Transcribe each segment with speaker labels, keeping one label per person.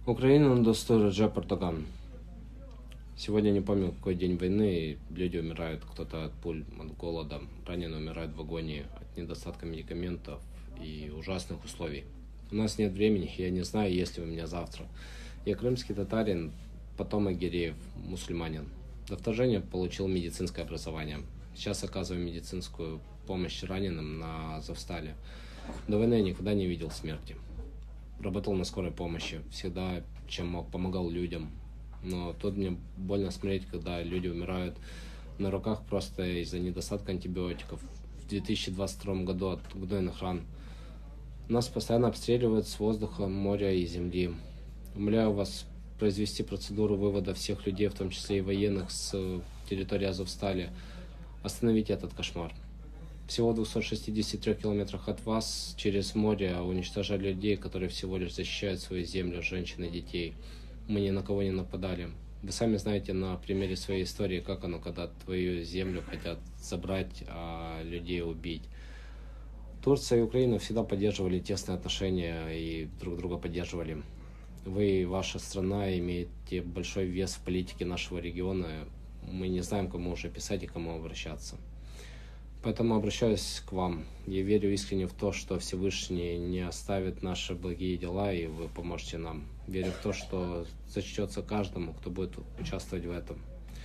Speaker 1: Украина достойна Реджеп Эрдоган. Сегодня не помню, какой день войны, и люди умирают, кто-то от пуль, от голода, раненые умирают в агонии, от недостатка медикаментов и ужасных условий. У нас нет времени, я не знаю, есть ли у меня завтра. Я крымский татарин, потомок гиреев, мусульманин. До вторжения получил медицинское образование. Сейчас оказываю медицинскую помощь раненым на Азовстале. До войны я никогда не видел смерти. Работал на скорой помощи, всегда, чем мог, помогал людям. Но тут мне больно смотреть, когда люди умирают на руках просто из-за недостатка антибиотиков. В 2022 году от гнойных ран. Нас постоянно обстреливают с воздуха, моря и земли. Умоляю вас произвести процедуру вывода всех людей, в том числе и военных, с территории Азовстали. Остановите этот кошмар. Всего в 263 километрах от вас через море уничтожали людей, которые всего лишь защищают свою землю, женщин и детей. Мы ни на кого не нападали. Вы сами знаете на примере своей истории, как оно, когда твою землю хотят забрать, а людей убить. Турция и Украина всегда поддерживали тесные отношения и друг друга поддерживали. Вы и ваша страна имеете большой вес в политике нашего региона. Мы не знаем, кому уже писать и кому обращаться. Поэтому обращаюсь к вам. Я верю искренне в то, что Всевышний не оставит наши благие дела, и вы поможете нам. Верю в то, что зачтется каждому, кто будет участвовать в этом.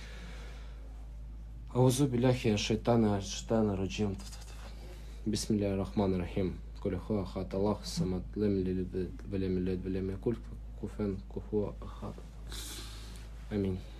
Speaker 1: Аузу билляхи шайтана раджим. Бисмилля рахман рахим. Кулиху ахат Аллах самат лем лилид велем лилид велем якуль куфен куфу ахат. Аминь.